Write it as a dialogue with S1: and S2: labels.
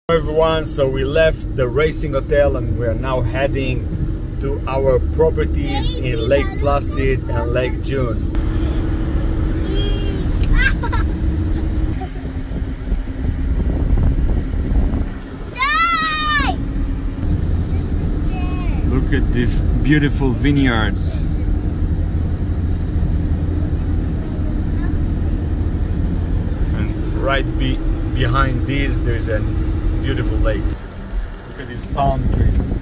S1: Hello everyone, so we left the racing hotel and we are now heading to our properties in Lake Placid and Lake June. Look at these beautiful vineyards. And right behind these there's a beautiful lake. Look at these palm trees.